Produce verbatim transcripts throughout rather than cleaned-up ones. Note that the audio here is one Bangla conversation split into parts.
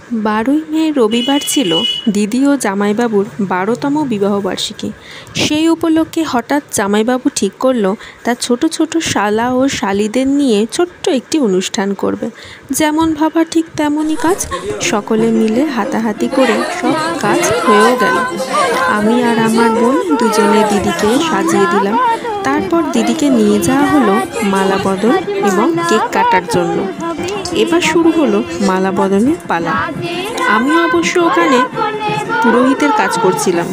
বারোই মে রবিবার ছিল দিদি ও জামাইবাবুর বারোতম বিবাহবার্ষিকী। সেই উপলক্ষে হঠাৎ জামাইবাবু ঠিক করলো তার ছোট ছোট শালা ও শালিদের নিয়ে ছোট্ট একটি অনুষ্ঠান করবে। যেমন ভাবা ঠিক তেমনই কাজ। সকলে মিলে হাতাহাতি করে সব কাজ হয়েও গেল। আমি আর আমার বোন দুজনে দিদিকে সাজিয়ে দিলাম। তারপর দিদিকে নিয়ে যাওয়া হলো মালা বদল এবং কেক কাটার জন্য। এবার শুরু হলো মালা বদলের পালা। আমি অবশ্য ওখানে পুরোহিতের কাজ করছিলাম।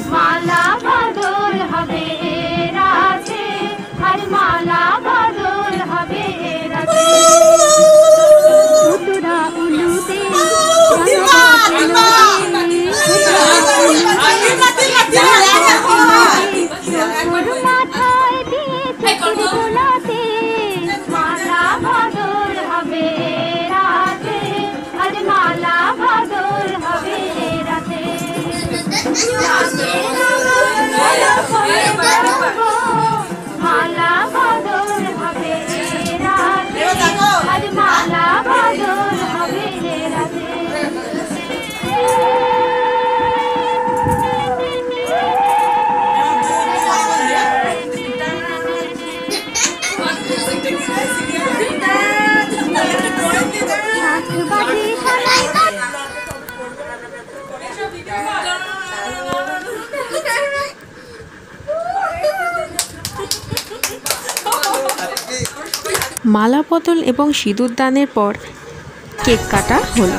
মালা বদল এবং সিঁদুর দানের পর কেক কাটা হলো।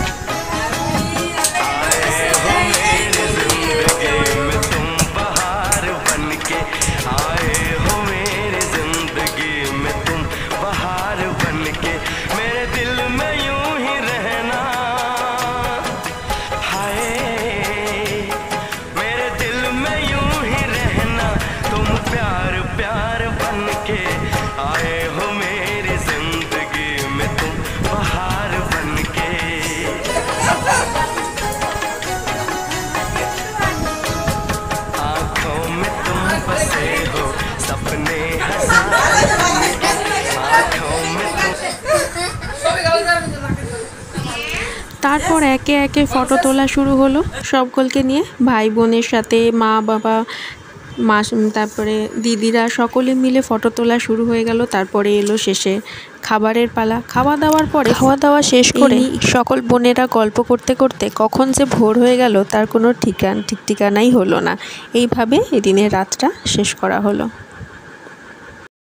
তারপর একে একে ফটো তোলা শুরু হলো সকলকে নিয়ে, ভাই বোনের সাথে, মা বাবা, মা, তারপরে দিদিরা, সকলে মিলে ফটো তোলা শুরু হয়ে গেল। তারপরে এলো শেষে খাবারের পালা। খাওয়া দাওয়ার পরে খাওয়া দাওয়া শেষ করে সকল বোনেরা গল্প করতে করতে কখন যে ভোর হয়ে গেল তার কোনো ঠিকান ঠিক ঠিকানাই হলো না। এইভাবে এদিনের রাতটা শেষ করা হলো।